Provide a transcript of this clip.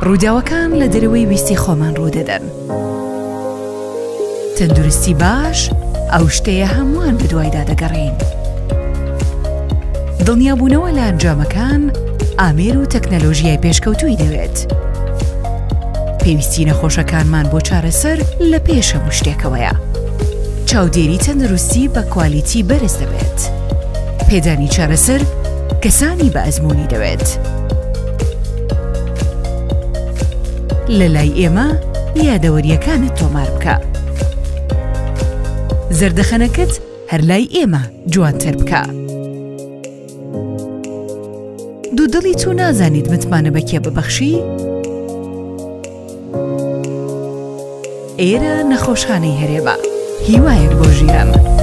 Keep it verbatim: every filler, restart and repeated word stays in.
ڕووداوەکان لە دەرەوەی ویستی خۆمان ڕوودەدەن. تەندروستی باش ئەو شتەیە هەمووان بەدوایدا دەگەڕین. دڵنیابوونەوە لە ئەنجامەکان ئامێر و تەکنەلۆژیای پێشکەوتووی دەوێت. پێویستی نەخۆشەکانمان بۆ چارەسەر لە پێش هەموو شتێکەوەیە. چاودێری تەندروستی بە کوالیتی بەرز دەبێت. پێدانی چارەسەر کەسانی بە ئەزموونی دەوێت. لە لای ئێمە یادەوەریەکانت تۆمار بکە. زەردەخەنەکەت هەر لای ئێمە جوانتر بکە. دوودڵی تو نازانیت متمانە بە کێ ببەخشی؟ ئێرە نەخۆشخانەی هەرێمە، هیوایەک بۆ ژیان.